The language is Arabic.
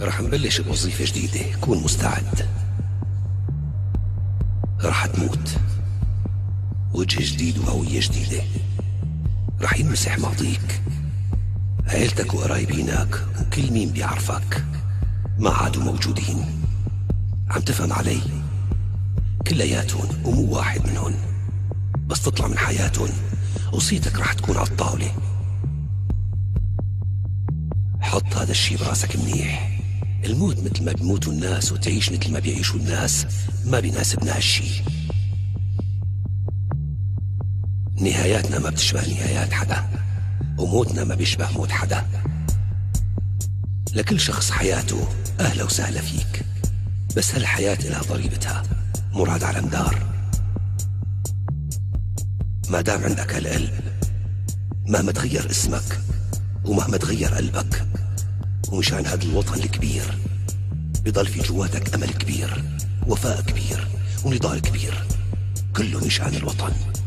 رح نبلش بوظيفة جديدة، كون مستعد. رح تموت، وجه جديد وهوية جديدة. رح ينمسح ماضيك، عيلتك وقرايبينك وكل مين بيعرفك ما عادوا موجودين. عم تفهم علي؟ كلياتهم ومو واحد منهم، بس تطلع من حياتهم وصيتك رح تكون على الطاولة. حط هذا الشي براسك منيح. الموت مثل ما بيموتوا الناس وتعيش مثل ما بيعيشوا الناس ما بيناسبنا هالشي. نهاياتنا ما بتشبه نهايات حدا، وموتنا ما بيشبه موت حدا. لكل شخص حياته أهلا وسهلا فيك، بس هالحياة إلها ضريبتها، مراد على مدار. ما دام عندك هالقلب، مهما تغير اسمك ومهما تغير قلبك، ومشان هذا الوطن الكبير بضل في جواتك أمل كبير، وفاء كبير، ونضال كبير، كله مشان الوطن.